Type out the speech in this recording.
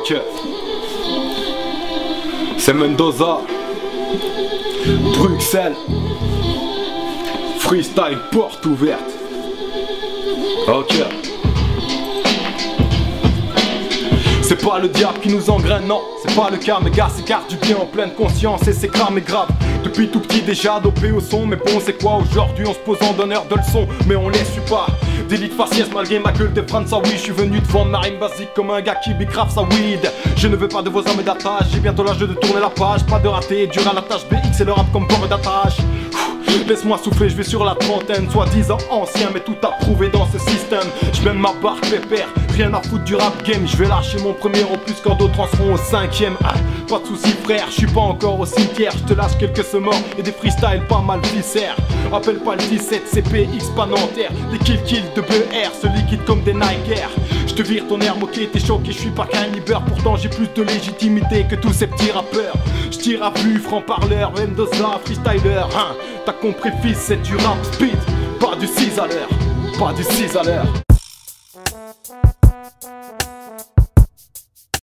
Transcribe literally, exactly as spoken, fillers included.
Ok. C'est Mendoza, Bruxelles, freestyle porte ouverte. Ok. C'est pas le diable qui nous engraine, non, c'est pas le cas, mes gars s'écartent du bien en pleine conscience et c'est grave et grave. Depuis tout petit déjà dopé au son, mais bon c'est quoi aujourd'hui on se pose en donneur de leçons, mais on les suit pas. Délit de faciès malgré ma gueule de France, ah oui, je suis venu te vendre ma rime basique comme un gars qui bicrave sa weed. Je ne veux pas de vos armes d'attache, j'ai bientôt l'âge de tourner la page, pas de raté, dur à la tâche, B X et le rap comme port d'attache. Laisse-moi souffler, je vais sur la trentaine, soi-disant ancien, mais tout approuvé dans ce système. Je mène ma barque pépère, rien à foutre du rap game. Je vais lâcher mon premier opus quand d'autres en seront au cinquième. Ah, pas de soucis frère, je suis pas encore au cimetière. Je te lâche quelques sements et des freestyles pas mal viscères. Appelle pas le dix-sept, C P X pas Nanterre. Des kill kill de B R, se liquide comme des Nike Air. Je te vire ton air moqué, t'es choqué, je suis pas calibre. Pourtant j'ai plus de légitimité que tous ces petits rappeurs. Je tire à vue, franc-parleur, Mendoza, freestyler, hein. T'as compris fils, c'est du rap speed, pas du six à l'heure, pas du six à l'heure.